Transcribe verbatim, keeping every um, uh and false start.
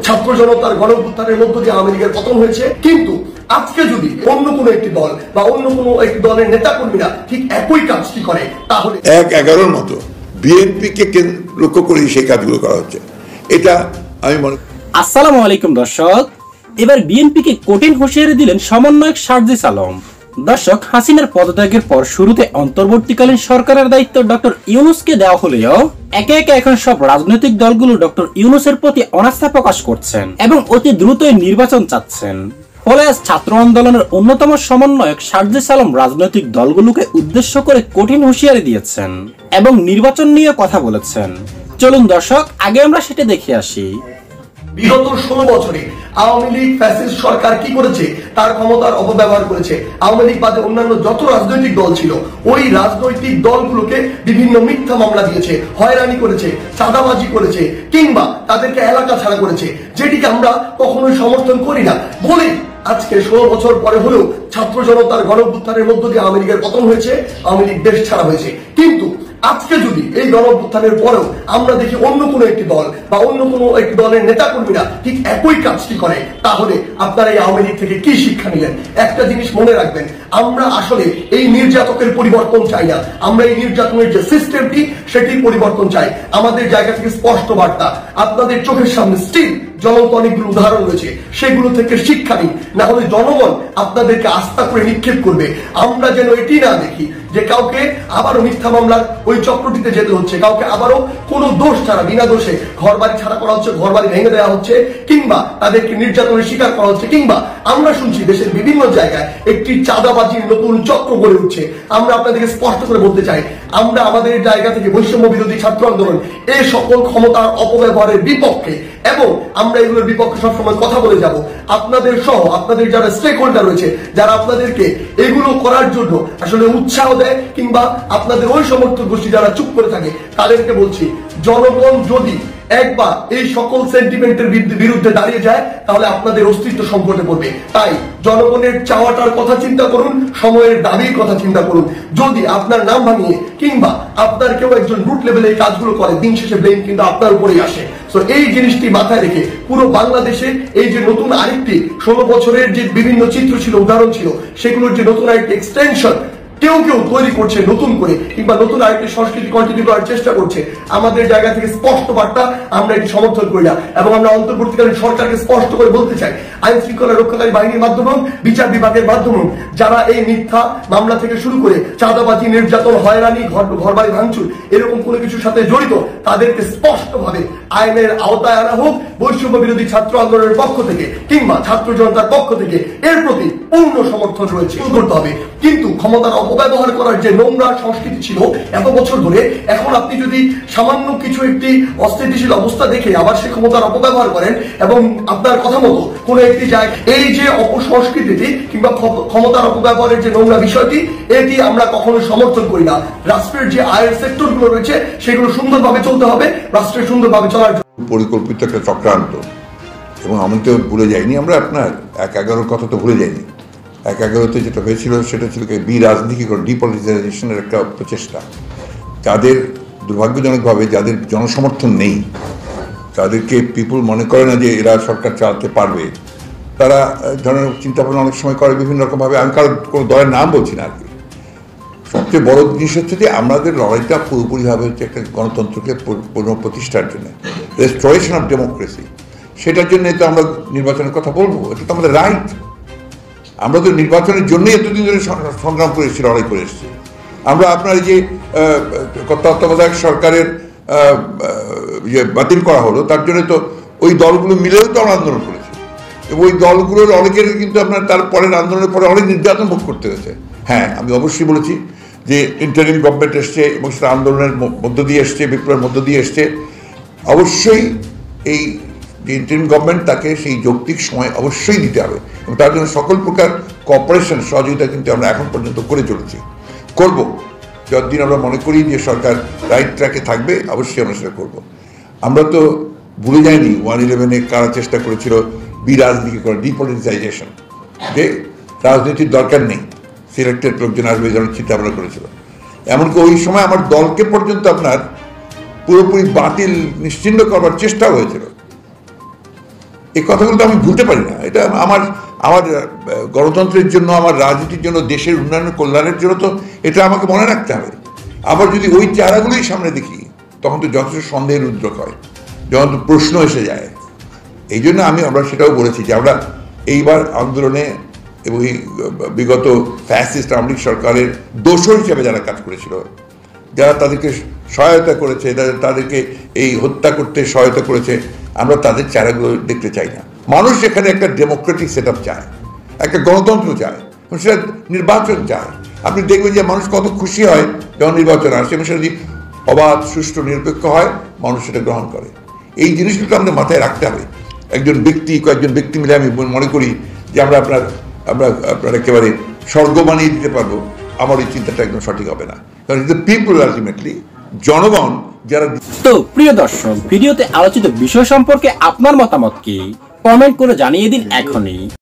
ছাত্র জনতার গণঅভ্যুত্থানের মধ্য দিয়ে আওয়ামী লীগের পতন হয়েছে। কিন্তু আজকে যদি অন্য কোনো একটি দল বা অন্য কোনো একটি দলের নেতাকর্মীরা ঠিক একই কাজটি করে, তাহলে এক এগারোর মতো বিএনপি কে লক্ষ্য করে সেই কাজগুলো করা হচ্ছে। এটা আমি মনে। আসসালামু আলাইকুম দর্শক, এবার বিএনপিকে কঠিন হুঁশিয়ারি দিলেন সমন্বয়ক সার্জিস আলম। দর্শক, হাসিনার পদত্যাগের পর শুরুতে অন্তর্বর্তীকালীন সরকারের দায়িত্ব ডক্টর ইউনূসকে দেওয়া হলেও একে একে এখন সব রাজনৈতিক দলগুলো ডক্টর ইউনূসের প্রতি অনাস্থা প্রকাশ করছেন এবং অতি দ্রুতই নির্বাচন চাচ্ছেন। ফলে আজ ছাত্র আন্দোলনের অন্যতম সমন্বয়ক সার্জিস আলম রাজনৈতিক দলগুলোকে উদ্দেশ্য করে কঠিন হুঁশিয়ারি দিয়েছেন এবং নির্বাচন নিয়ে কথা বলেছেন। চলুন দর্শক, আগে আমরা সেটা দেখে আসি। বিগত ষোলো বছরে আওয়ামী লীগ ফ্যাসিস্ট সরকার কি করেছে, তার ক্ষমতার অপব্যবহার করেছে। আওয়ামী লীগ বাদে অন্যান্য যত রাজনৈতিক দল ছিল, ওই রাজনৈতিক দলগুলোকে বিভিন্ন মিথ্যা মামলা দিয়েছে, হয়রানি করেছে, চাঁদাবাজি করেছে, কিংবা তাদেরকে এলাকা ছাড়া করেছে, যেটিকে আমরা কখনোই সমর্থন করি না। বলি আজকে ষোলো বছর পরে হলেও ছাত্র জনতার গণঅভ্যুত্থানের মধ্য দিয়ে আওয়ামী লীগের পতন হয়েছে, আওয়ামী লীগ দেশ ছাড়া হয়েছে। কিন্তু আজকে যদি এই গণঅভ্যুত্থানের পরেও আমরা দেখি অন্য কোনো একটি দল বা অন্য কোনো একটি দলের নেতাকর্মীরা ঠিক একই কাজটি করে, তাহলে আপনারা এই আওয়ামী লীগ থেকে কি শিক্ষা নিলেন? একটা জিনিস মনে রাখবেন, আমরা আসলে এই নির্যাতকের পরিবর্তন চাই না। আমরা এই নির্যাতনের যে সিস্টেমটি, সেটির পরিবর্তন চাই। আমাদের জায়গা থেকে স্পষ্ট বার্তা, আপনাদের চোখের সামনে স্টিল জ্বলন্ত অনেকগুলো উদাহরণ রয়েছে, সেগুলো থেকে শিক্ষা নিন, না হলে জনগণ আপনাদেরকে আস্থা করে নিক্ষেপ করবে। আমরা যেন এটি না দেখি যে কাউকে আবারও মিথ্যা মামলার ওই চক্রটিতে যেতে হচ্ছে, কাউকে আবারও কোনো দোষ ছাড়া বিনা দোষে ঘর বাড়ি ছাড়া করা হচ্ছে, ঘর বাড়ি ভেঙে দেওয়া হচ্ছে, কিংবা তাদেরকে নির্যাতনের শিকার করা হচ্ছে, কিংবা আমরা শুনছি দেশের বিভিন্ন জায়গায় একটি চাঁদাবাজির নতুন চক্র গড়ে উঠছে। আমরা আপনাদেরকে স্পষ্ট করে বলতে চাই, আমরা আমাদের জায়গা থেকে বৈষম্য বিরোধী ছাত্র আন্দোলন এই সকল ক্ষমতার অপব্যবহারের বিপক্ষে, এবং আমরা এগুলোর বিপক্ষে সবসময় কথা বলে যাব। আপনাদের সহ আপনাদের যারা স্টেক হোল্ডার রয়েছে, যারা আপনাদেরকে এগুলো করার জন্য আসলে উৎসাহ দেয়, কিংবা আপনাদের ওই সমর্থক গোষ্ঠী যারা চুপ করে থাকে, তাদেরকে বলছি, জনগণ যদি একবার এই সকল সেন্টিমেন্টের বিরুদ্ধে দাঁড়িয়ে যায়, তাহলে আপনাদের অস্তিত্ব সংকটে পড়বে। তাই জনগণের চাওয়াটার কথা চিন্তা করুন, সময়ের দাবির কথা চিন্তা করুন। যদি আপনার নাম ভাঙিয়ে কিংবা আপনার কেউ একজন রুট লেভেলে এই কাজগুলো করে, দিন শেষে ব্লেম কিন্তু আপনার উপরেই আসে। তো এই জিনিসটি মাথায় রেখে পুরো বাংলাদেশে এই যে নতুন আরেকটি ষোলো বছরের যে বিভিন্ন চিত্র ছিল, উদাহরণ ছিল, সেগুলোর যে নতুন আরেকটি এক্সটেনশন কেউ কেউ তৈরি করছে নতুন করে, কিংবা নতুন আরেকটি সংস্কৃতি কন্টিনিউ করার চেষ্টা করছে, আমাদের জায়গা থেকে স্পষ্ট বার্তা, আমরা এটি সমর্থন করি না। এবং আমরা অন্তর্বর্তীকালীন সরকারকে স্পষ্ট করে বলতে চাই, আইন শৃঙ্খলা রক্ষাকারী বাহিনীর মাধ্যমে, বিচার বিভাগের মাধ্যমে যারা এই মিথ্যা মামলা থেকে শুরু করে চাঁদাবাজি, নির্যাতন, হয়রানি, ঘর বাড়ি ভাঙচুর এরকম কোনো কিছুর সাথে জড়িত, তাদেরকে স্পষ্টভাবে আইনের আওতায় আনা হোক। বৈষম্য বিরোধী ছাত্র আন্দোলনের পক্ষ থেকে কিংবা ছাত্র জনতার পক্ষ থেকে এর প্রতি পূর্ণ সমর্থন রয়েছে, করতে হবে। কিন্তু ক্ষমতার অপব্যবহার করার যে নোংরা সংস্কৃতি ছিল এত বছর ধরে, এখন আপনি যদি সামান্য কিছু একটি অস্থিতিশীল অবস্থা দেখে আবার সে ক্ষমতার অপব্যবহার করেন এবং আপনার কথা মতো কোন একটি জায়গায় এই যে অপসংস্কৃতিটি কিংবা ক্ষমতার অপব্যবহারের যে নোংরা বিষয়টি, এটি আমরা কখনো সমর্থন করি না। রাষ্ট্রের যে আয়ের সেক্টরগুলো রয়েছে, সেগুলো সুন্দরভাবে চলতে হবে, রাষ্ট্রের সুন্দরভাবে চলার জন্য পরিকল্পিত একটা চক্রান্ত। এবং আমি তো ভুলে যাইনি, আমরা আপনার এক এগারোর কথা তো ভুলে যাইনি। এক এগারোতে যেটা হয়েছিল সেটা ছিল বি রাজনীতিকরণ, ডিপলিটিসাইজেশনের একটা প্রচেষ্টা। যাদের দুর্ভাগ্যজনকভাবে যাদের জনসমর্থন নেই, তাদেরকে পিপুল মনে করে না যে এরা সরকার চালাতে পারবে, তারা ধরনের চিন্তাভাবনা অনেক সময় করে বিভিন্ন রকমভাবে। আমি কারো কোনো দলের নাম বলছি না আর কি। সবচেয়ে বড় জিনিস হচ্ছে যে আমাদের লড়াইটা পুরোপুরিভাবে হচ্ছে একটা গণতন্ত্রকে পুনঃপ্রতিষ্ঠার জন্য, রেস্টোরেশন অফ ডেমোক্রেসি। সেটার জন্য তো আমরা নির্বাচনের কথা বলবো, এটা তো আমাদের রাইট। আমরা তো নির্বাচনের জন্যই এতদিন ধরে সংগ্রাম করে এসেছি, লড়াই করে এসেছি। আমরা আপনার এই যে তত্ত্বাবধায়ক সরকারের যে বাতিল করা হলো, তার জন্য তো ওই দলগুলো মিলেও তো আমরা আন্দোলন করেছি। এবং ওই দলগুলোর অনেকের কিন্তু আপনার তার পরের আন্দোলনের পরে অনেক নির্যাতন ভোগ করতে হয়েছে। হ্যাঁ, আমি অবশ্যই বলেছি যে ইন্টারিম গভর্নমেন্ট এসছে এবং সেটা আন্দোলনের মধ্য দিয়ে এসছে, বিপ্লবের মধ্য দিয়ে এসছে। অবশ্যই এই যে ইন্টারিম গভর্নমেন্ট, তাকে সেই যৌক্তিক সময় অবশ্যই দিতে হবে এবং তার জন্য সকল প্রকার কোঅপারেশন, সহযোগিতা কিন্তু আমরা এখন পর্যন্ত করে চলেছি, করব। যতদিন আমরা মনে করি যে সরকার রাইট ট্র্যাকে থাকবে, অবশ্যই আমরা সেটা করবো। আমরা তো ভুলে যাইনি ওয়ান ইলেভেনে কারা চেষ্টা করেছিল বি রাজনীতিকরণ, ডিপলিটিসাইজেশন, যে রাজনীতির দরকার নেই, সিলেক্টেড লোকজন আসবে, এই ধরনের চিন্তা ভাবনা করেছিল। এমনকি ওই সময় আমার দলকে পর্যন্ত আপনার পুরোপুরি বাতিল নিশ্চিহ্ন করবার চেষ্টা হয়েছিল। এই কথাগুলো তো আমি ভুলতে পারি না। এটা আমার আমার গণতন্ত্রের জন্য, আমার রাজনীতির জন্য, দেশের উন্নয়ন কল্যাণের জন্য তো এটা আমাকে মনে রাখতে হবে। আবার যদি ওই চেহারাগুলোই সামনে দেখি তখন তো যথেষ্ট সন্দেহের উদ্রেক হয়, যখন তো প্রশ্ন এসে যায়। এই জন্য আমি আমরা সেটাও বলেছি যে আমরা এইবার আন্দোলনে এবং এই বিগত ফ্যাসিস্ট আওয়ামী লীগ সরকারের দোষর হিসেবে যারা কাজ করেছিল, যারা তাদেরকে সহায়তা করেছে, তাদেরকে এই হত্যা করতে সহায়তা করেছে, আমরা তাদের চেহারাগুলো দেখতে চাই না। মানুষ এখানে একটা ডেমোক্রেটিক সেট আপ চায়, একটা গণতন্ত্র চায়, সেটা নির্বাচন চায়। আপনি দেখবেন যে মানুষ কত খুশি হয় যখন নির্বাচন আসে এবং সেটা যদি অবাধ, সুষ্ঠু, নিরপেক্ষ হয়, মানুষ সেটা গ্রহণ করে। এই জিনিসগুলো আমাদের মাথায় রাখতে হবে। একজন ব্যক্তি, কয়েকজন ব্যক্তি মিলে আমি মনে করি যে আমরা আপনার আমরা আপনার একেবারে স্বর্গ বানিয়ে দিতে পারবো, আমার এই চিন্তাটা একদম সঠিক হবে না। কারণ দ্য পিপল আলটিমেটলি, জনগণ যারা। তো প্রিয় দর্শক, ভিডিওতে আলোচিত বিষয় সম্পর্কে আপনার মতামত কি? কমেন্ট করে জানিয়ে দিন এখনই।